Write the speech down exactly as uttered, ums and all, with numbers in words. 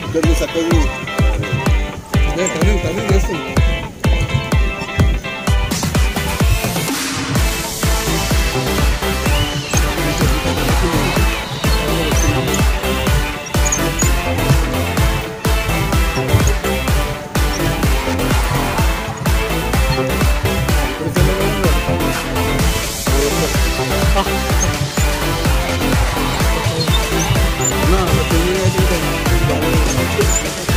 Kami sa kami. Kami kami kami gusto. Nah, betul ni ada.